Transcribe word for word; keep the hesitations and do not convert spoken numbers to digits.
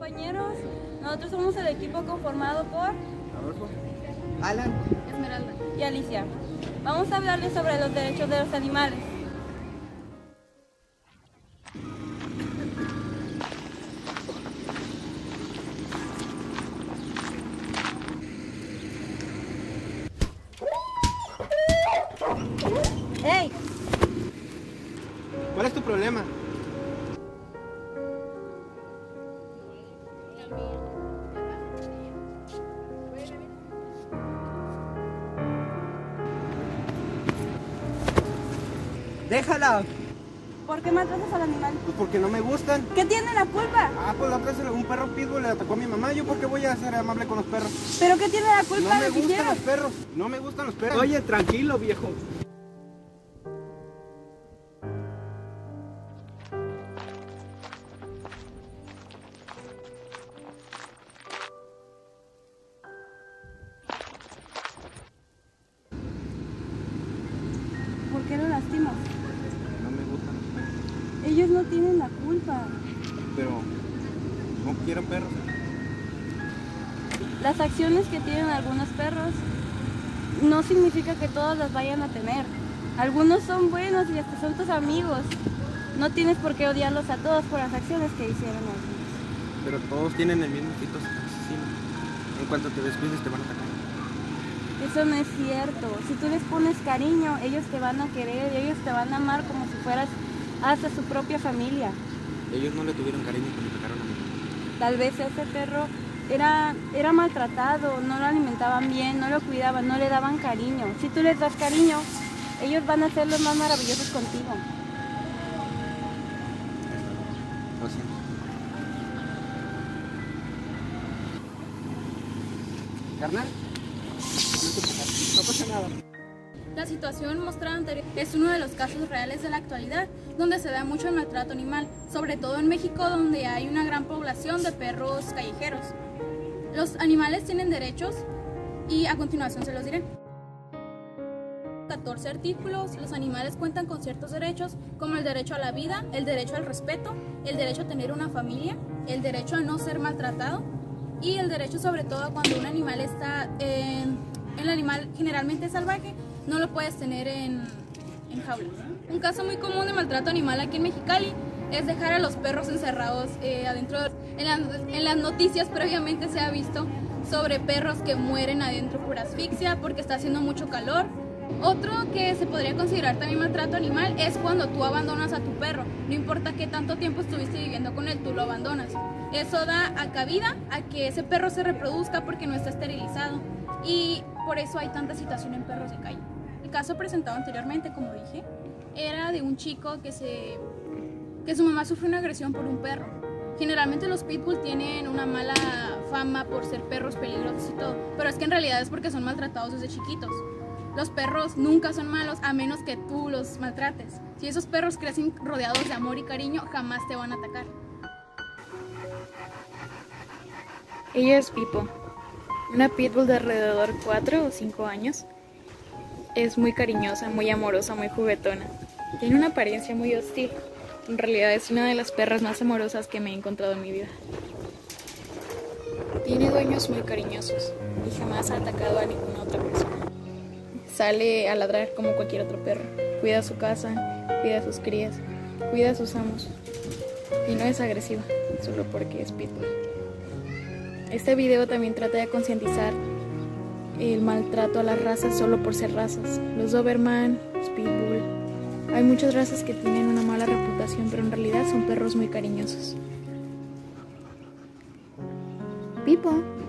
compañeros, nosotros somos el equipo conformado por Adolfo, Alan, Esmeralda y Alicia. Vamos a hablarles sobre los derechos de los animales. ¡Hey! ¿cuál es tu problema? Déjala. ¿Por qué maltratas al animal? Pues porque no me gustan. ¿Qué tiene la culpa? Ah, pues la otra vez un perro pitbull le atacó a mi mamá. ¿Yo por qué voy a ser amable con los perros? ¿Pero qué tiene la culpa No de me lo que gustan hicieron? los perros. No me gustan los perros. Oye, tranquilo, viejo. ¿Por qué lo lastimas? No me gustan los perros. Ellos no tienen la culpa. Pero no quiero perros. Las acciones que tienen algunos perros no significa que todos las vayan a tener. Algunos son buenos y hasta son tus amigos. No tienes por qué odiarlos a todos por las acciones que hicieron algunos. Pero todos tienen el mismo instinto asesino. En cuanto te descuides te van a atacar. Eso no es cierto. Si tú les pones cariño, ellos te van a querer, ellos te van a amar como si fueras hasta su propia familia. Ellos no le tuvieron cariño cuando atacaron a mí. Tal vez ese perro era, era maltratado, no lo alimentaban bien, no lo cuidaban, no le daban cariño. Si tú les das cariño, ellos van a ser los más maravillosos contigo. Lo siento. Carnal, no pasa nada. La situación mostrada anterior es uno de los casos reales de la actualidad, donde se da mucho el maltrato animal, sobre todo en México, donde hay una gran población de perros callejeros. Los animales tienen derechos y a continuación se los diré. catorce artículos, los animales cuentan con ciertos derechos, como el derecho a la vida, el derecho al respeto, el derecho a tener una familia, el derecho a no ser maltratado y el derecho sobre todo a cuando un animal está, eh, el animal generalmente salvaje, no lo puedes tener en, en jaulas. Un caso muy común de maltrato animal aquí en Mexicali es dejar a los perros encerrados eh, adentro. En, la, en las noticias previamente se ha visto sobre perros que mueren adentro por asfixia porque está haciendo mucho calor. Otro que se podría considerar también maltrato animal es cuando tú abandonas a tu perro. No importa qué tanto tiempo estuviste viviendo con él, tú lo abandonas. Eso da a cabida a que ese perro se reproduzca porque no está esterilizado. Y por eso hay tanta situación en perros de calle. El caso presentado anteriormente, como dije, era de un chico que, se, que su mamá sufrió una agresión por un perro. Generalmente los pitbull tienen una mala fama por ser perros peligrosos y todo, pero es que en realidad es porque son maltratados desde chiquitos. Los perros nunca son malos a menos que tú los maltrates. Si esos perros crecen rodeados de amor y cariño, jamás te van a atacar. Ella es Pipo, una pitbull de alrededor cuatro o cinco años. Es muy cariñosa, muy amorosa, muy juguetona. Tiene una apariencia muy hostil. En realidad es una de las perras más amorosas que me he encontrado en mi vida. Tiene dueños muy cariñosos y jamás ha atacado a ninguna otra persona. Sale a ladrar como cualquier otro perro. Cuida su casa, cuida a sus crías, cuida a sus amos. Y no es agresiva, solo porque es pitbull. Este video también trata de concientizar el maltrato a las razas solo por ser razas. Los Doberman, los pitbull. Hay muchas razas que tienen una mala reputación, pero en realidad son perros muy cariñosos. Pipo.